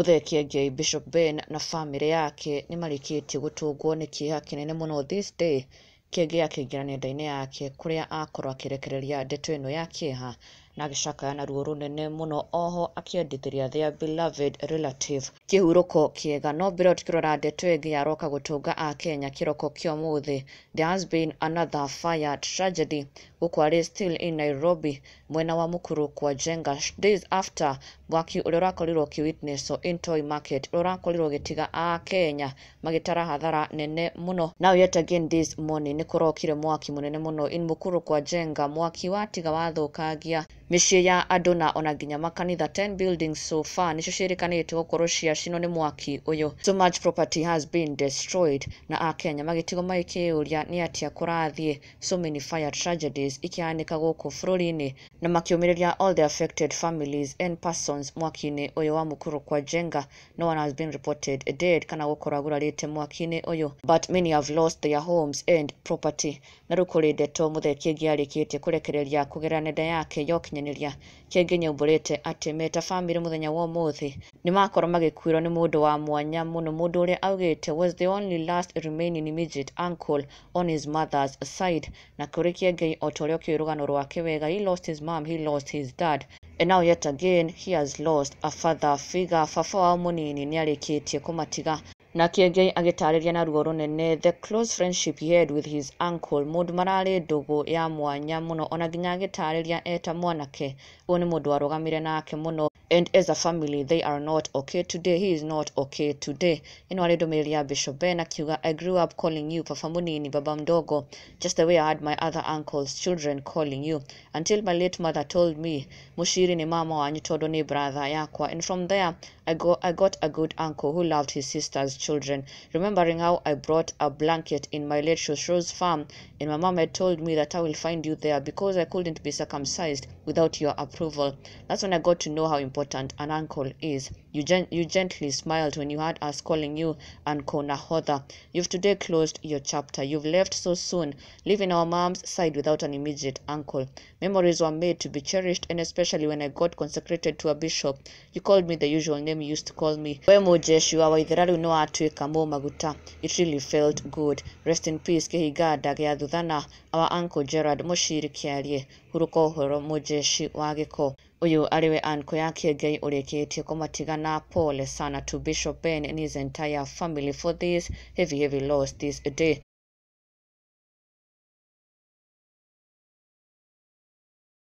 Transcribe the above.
Muthee Bishop Ben na family yake nimarikitie gutungwo ni kieha kinene muno this day. Kiengei akĩingĩra nenda-inĩ yake kuria akorwo akirekereria ndeto ĩno ya kieha na agĩcakaya na ruo runene muno, oho akiendithĩria their beloved relative kihuruko kiega. No mbere tukirora ndeto ĩngĩ yaroka gutunga a Kenya kiroko kĩa ũmũthĩ, there has been another fire tragedy gukwari still in Nairobi mwena wa Mukuru kwa Jenga, days after mwaki uria urakorirwo witness in Toy Market urakorirwo gitiga a Kenya magitara hathara nene muno. Now yet again this morning ni kurokire mwaki munene muno in Mukuru kwa Jenga, mwaki watiga wathukagia mĩciĩ ya andũ na ona nginya makanitha. 10 buildings so far nicio ciĩrĩkanĩte gũkorwo ciacinwo nĩ mwaki ũyũ. So much property has been destroyed na a Kenya magĩtigwo magĩkĩũria nĩ atĩa kũrathiĩ. So many fire tragedies ikihanĩka gũkũ bũrũri-inĩ na makiũmĩrĩria all the affected families and persons mwaki-inĩ ũyũ wa Mukuru kwa Jenga. No one has been reported dead kana gũkorwo agurarĩte mwaki-inĩ ũyũ, but many have lost their homes and property. Na rĩu kũrĩ ndeto Muthee Kiengei arĩkĩtie kũrekereria kũgerera nenda yake ya ũkinyanĩria. Kiengei nĩaumbũrĩte atĩ meta family muthenya wa ũmũthĩ nĩ makorwo magĩkuĩrwo nĩ mũndũ wa mwanya mũno, mũndũ ũrĩa augĩte was the only last remaining immediate uncle on his mother's side. Na kũrĩ Kiengei o ta ũrĩa ũkĩũĩ rũgano rwake wega, he lost his mom, he lost his dad, and now yet again he has lost a father figure. Baba wao mũnini nĩarĩkĩtie kũmatiga na Kiengei agĩtarĩria na ruo runene the close friendship he had with his uncle, mũndũ mararĩ ndũgũ ya mwanya mũno, ona nginya agĩtarĩria eta mwanake ũyũ nĩ mũndũ warũgamire nake mũno, and as a family they are not okay today, he is not okay today. Ĩno arĩ ndũmĩrĩri ya Bishop Ben akiuga I grew up calling you baba mũnini, baba mdogo, just the way I had my other uncles children calling you, until my late mother told me Mushiri ni mama wanyu tondũ ni brother yakwa, and from there I got a good uncle who loved his sister's children. Remembering how I brought a blanket in my late shosho's farm and my mom had told me that I will find you there because I couldn't be circumcised without your approval. That's when I got to know how important an uncle is. You gently smiled when you heard us calling you Uncle Nahodha. You've today closed your chapter. You've left so soon, leaving our mom's side without an immediate uncle. Memories were made to be cherished, and especially when I got consecrated to a bishop, you called me the usual name you used to call me. We Mujeshi wa Waithera riu no atuika mo maguta. It really felt good. Rest in peace Kihiga Ndagĩa Thuthana, our uncle Gerard Mushiri Kiarie, huruko horo Mujeshi wa Gĩko. Uyu ariwe anko ya Kiengei ũrĩkĩtie kũmatiga, na pole sana to Bishop Ben and his entire family for this heavy loss this day.